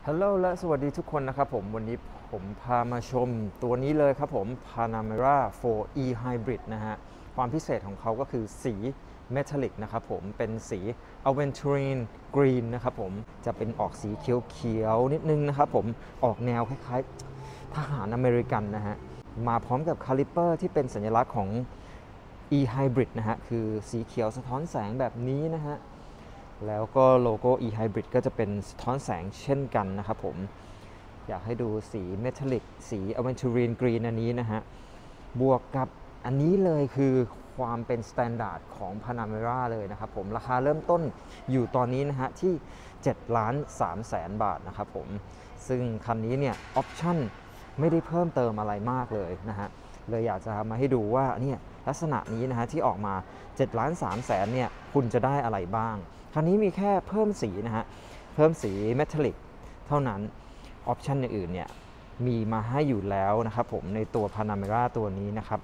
ฮัลโหลและสวัสดีทุกคนนะครับผมวันนี้ผมพามาชมตัวนี้เลยครับผม Panamera 4e Hybrid นะฮะความพิเศษของเขาก็คือสี Metallic นะครับผมเป็นสี Aventurine Green นะครับผมจะเป็นออกสีเขียวๆนิดนึงนะครับผมออกแนวคล้ายๆทหารอเมริกันนะฮะมาพร้อมกับคาลิเปอร์ที่เป็นสัญลักษณ์ของ e Hybrid นะฮะคือสีเขียวสะท้อนแสงแบบนี้นะฮะแล้วก็โลโก้ e Hybrid ก็จะเป็นสะท้อนแสงเช่นกันนะครับผมอยากให้ดูสี Metallic สี Aventurine Green อันนี้นะฮะบวกกับอันนี้เลยคือความเป็น Standard ของ Panamera เลยนะครับผมราคาเริ่มต้นอยู่ตอนนี้นะฮะที่7,300,000 บาทนะครับผมซึ่งคันนี้เนี่ยออปชั่นไม่ได้เพิ่มเติมอะไรมากเลยนะฮะเลยอยากจะมาให้ดูว่าเนี่ยลักษณะนี้นะฮะที่ออกมา7,300,000เนี่ยคุณจะได้อะไรบ้างคันนี้มีแค่เพิ่มสีนะฮะเพิ่มสีเมทัลลิกเท่านั้นออปชันอื่นๆเนี่ยมีมาให้อยู่แล้วนะครับผมในตัว Panamera ตัวนี้นะครับ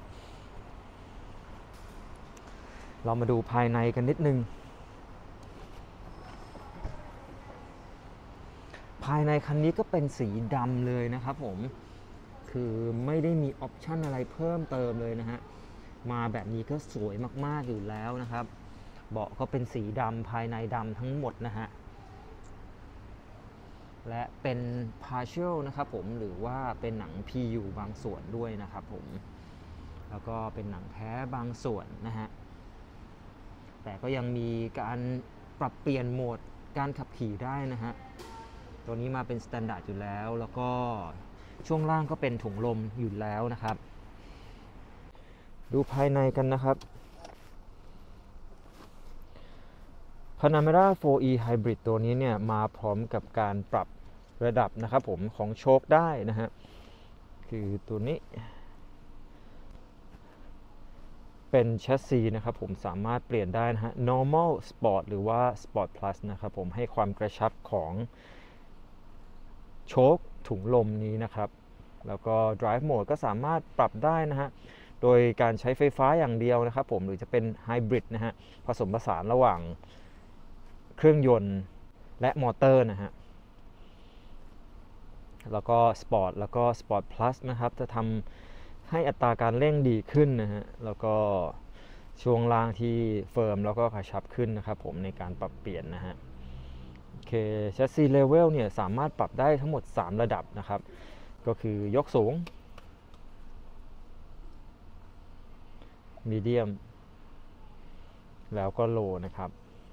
เรามาดูภายในกันนิดนึงภายในคันนี้ก็เป็นสีดำเลยนะครับผมคือไม่ได้มีออปชันอะไรเพิ่มเติมเลยนะฮะมาแบบนี้ก็สวยมากๆอยู่แล้วนะครับเบาะก็เป็นสีดำภายในดำทั้งหมดนะฮะและเป็น partial นะครับผมหรือว่าเป็นหนัง PU บางส่วนด้วยนะครับผมแล้วก็เป็นหนังแท้บางส่วนนะฮะแต่ก็ยังมีการปรับเปลี่ยนโหมดการขับขี่ได้นะฮะตัวนี้มาเป็น standard อยู่แล้วแล้วก็ช่วงล่างก็เป็นถุงลมอยู่แล้วนะครับดูภายในกันนะครับ Panamera 4e Hybrid ตัวนี้เนี่ยมาพร้อมกับการปรับระดับนะครับผมของโชคได้นะฮะคือตัวนี้เป็นแชสซีนะครับผมสามารถเปลี่ยนได้นะฮะ normal sport หรือว่า sport plus นะครับผมให้ความกระชับของโชคถุงลมนี้นะครับแล้วก็ drive mode ก็สามารถปรับได้นะฮะโดยการใช้ไฟฟ้าอย่างเดียวนะครับผมหรือจะเป็น hybrid นะฮะผสมผสานระหว่างเครื่องยนต์และมอเตอร์นะฮะแล้วก็สปอร์ตแล้วก็สปอร์ตพลัสนะครับจะทำให้อัตราการเร่งดีขึ้นนะฮะแล้วก็ช่วงล่างที่เฟิร์มแล้วก็กระชับขึ้นนะครับผมในการปรับเปลี่ยนนะฮะโอเคแชสซีเลเวลเนี่ยสามารถปรับได้ทั้งหมด3ระดับนะครับก็คือยกสูงมีเดียมแล้วก็โลนะครับ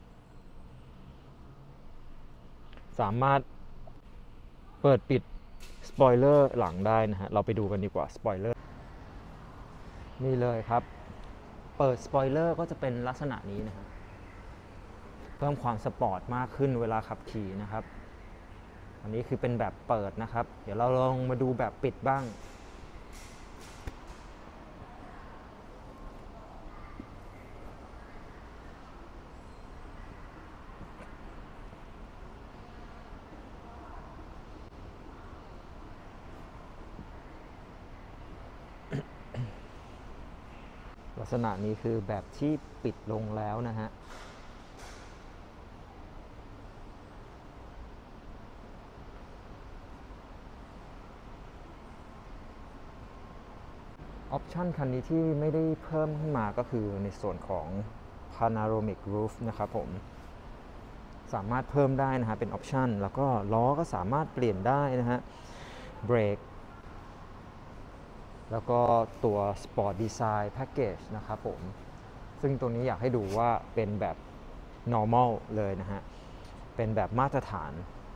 สามารถเปิดปิดสปอยเลอร์หลังได้นะฮะเราไปดูกันดีกว่าสปอยเลอร์นี่เลยครับเปิดสปอยเลอร์ก็จะเป็นลักษณะนี้นะฮะเพิ่มความสปอร์ตมากขึ้นเวลาขับขี่นะครับอันนี้คือเป็นแบบเปิดนะครับเดี๋ยวเราลองมาดูแบบปิดบ้างลักษณะนี้คือแบบที่ปิดลงแล้วนะฮะออปชันคันนี้ที่ไม่ได้เพิ่มขึ้นมาก็คือในส่วนของ Panoramic Roof นะครับผมสามารถเพิ่มได้นะฮะเป็นออปชันแล้วก็ล้อก็สามารถเปลี่ยนได้นะฮะเบรกแล้วก็ตัว Sport Design Package นะครับผมซึ่งตัวนี้อยากให้ดูว่าเป็นแบบ normal เลยนะฮะเป็นแบบมาตรฐาน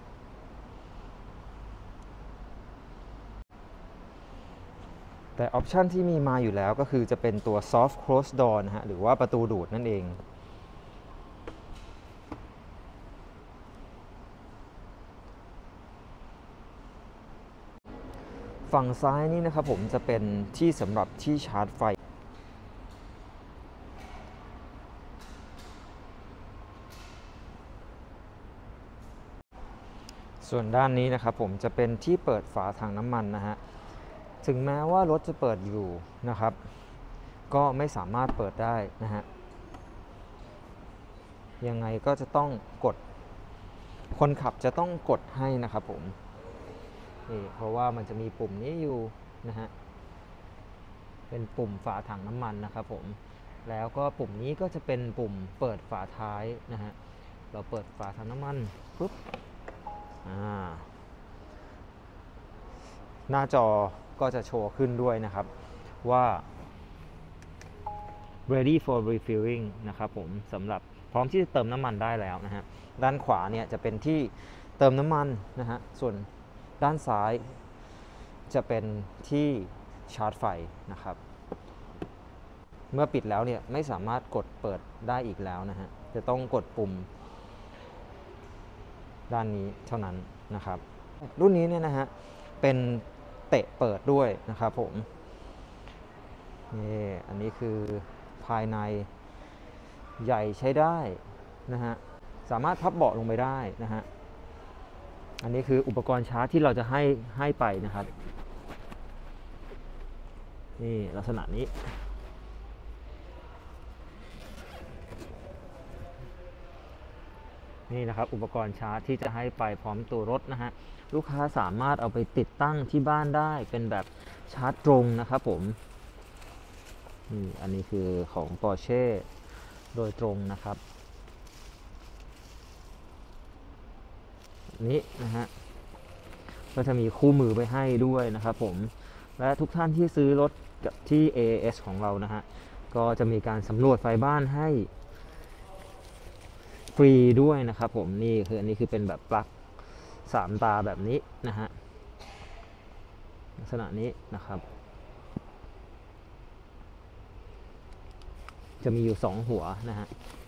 แต่ออปชันที่มีมาอยู่แล้วก็คือจะเป็นตัว soft close door นะฮะหรือว่าประตูดูดนั่นเองฝั่งซ้ายนี่นะครับผมจะเป็นที่สำหรับที่ชาร์จไฟส่วนด้านนี้นะครับผมจะเป็นที่เปิดฝาถังน้ำมันนะฮะถึงแม้ว่ารถจะเปิดอยู่นะครับก็ไม่สามารถเปิดได้นะฮะยังไงก็จะต้องกดคนขับจะต้องกดให้นะครับผมนี่เพราะว่ามันจะมีปุ่มนี้อยู่นะฮะเป็นปุ่มฝาถังน้ำมันนะครับผมแล้วก็ปุ่มนี้ก็จะเป็นปุ่มเปิดฝาท้ายนะฮะเราเปิดฝาถังน้ำมันปุ๊บหน้าจอก็จะโชว์ขึ้นด้วยนะครับว่า ready for refilling นะครับผมสำหรับพร้อมที่จะเติมน้ำมันได้แล้วนะฮะด้านขวาเนี่ยจะเป็นที่เติมน้ำมันนะฮะส่วนด้านซ้ายจะเป็นที่ชาร์จไฟนะครับเมื่อปิดแล้วเนี่ยไม่สามารถกดเปิดได้อีกแล้วนะฮะจะต้องกดปุ่มด้านนี้เท่านั้นนะครับรุ่นนี้เนี่ยนะฮะเป็นเตะเปิดด้วยนะครับผมนี่อันนี้คือภายในใหญ่ใช้ได้นะฮะสามารถพับเบาะลงไปได้นะฮะอันนี้คืออุปกรณ์ชาร์จที่เราจะให้ไปนะครับนี่ลักษณะนี้นี่นะครับอุปกรณ์ชาร์จที่จะให้ไปพร้อมตัวรถนะฮะลูกค้าสามารถเอาไปติดตั้งที่บ้านได้เป็นแบบชาร์จตรงนะครับผมนี่อันนี้คือของ Porsche โดยตรงนะครับนี้นะฮะก็จะมีคู่มือไปให้ด้วยนะครับผมและทุกท่านที่ซื้อรถกับที่ AAS ของเรานะฮะก็จะมีการสำรวจไฟบ้านให้ฟรีด้วยนะครับผมนี่คืออันนี้คือเป็นแบบปลั๊ก3 ตาแบบนี้นะฮะลักษณะนี้นะครับจะมีอยู่2 หัวนะฮะ